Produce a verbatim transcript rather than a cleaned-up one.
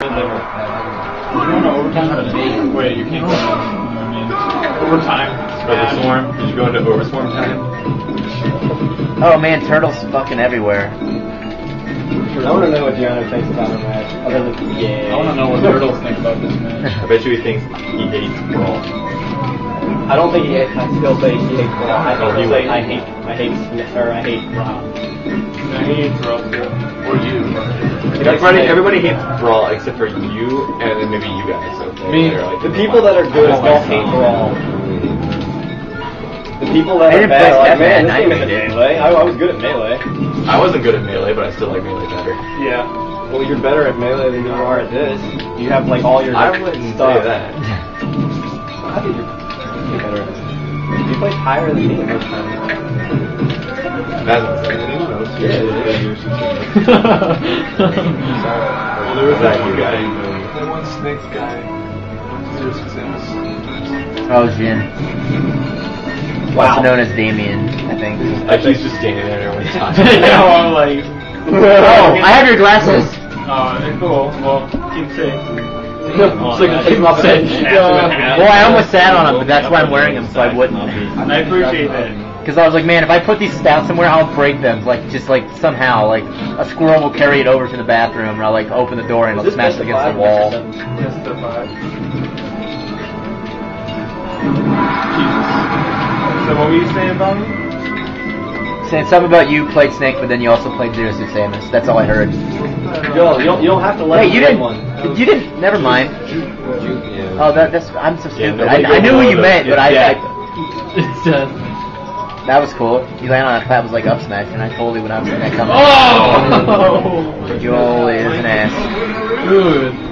going to overtime at eight? Wait, you can't go to overtime. Overswarm? Did you go into Overswarm time? Oh man, Turtle's fucking everywhere. I want to know what Gianna thinks about the match. Other than, yeah. I want to know what Turtles think about this match. I bet you he thinks he hates Brawl. I don't think he hates, I still say he hates Brawl. I Oh, still he say would. I hate, I hate, or I hate Brawl. Yeah, he hates Brawl too. Or you. Everybody, everybody hates Brawl except for you and then maybe you guys. Okay? Me. They're like, The people that are good Oh, don't hate Brawl. The people that I are didn't bad play are like, Smash man, Bros. this game isn't Melee. I, I was good at Melee. I wasn't good at Melee, but I still like Melee better. Yeah. Well, you're better at Melee than you are at this. You have like all your I wouldn't stuff. say that. I think you're, you're better at this. You played higher than me most times. That's Yeah, Well, there was that that you one guy. guy? That one snake guy. What's his name? Oh, Jin. Wow. Also known as Damien, I think. Like he's just standing there and everyone's talking. Yeah, I'm like. Oh, I have your glasses. Oh, they're cool. Well, keep safe. So you can take them off the head. Well, I almost sat on them, but that's why I'm wearing them, so I wouldn't. I appreciate that. Because I was like, man, if I put these down somewhere, I'll break them. Like, just like somehow, like a squirrel will carry it over to the bathroom, and I'll like open the door and it'll smash it against the wall. Just the five. So what were you saying about me? Saying something about you played Snake, but then you also played Zero Suit Samus. That's all I heard. Yo, you don't, you don't have to let Wait, me you play didn't. one. You didn't. Never mind. Yeah. Oh, that, that's. I'm so Yeah, stupid. nobody I, I knew will what you know meant, but I, yeah. I. It's uh, That was cool. You landed on a clap was like up smash, and I totally would not have seen that coming. Oh! Joel is an ass. Dude.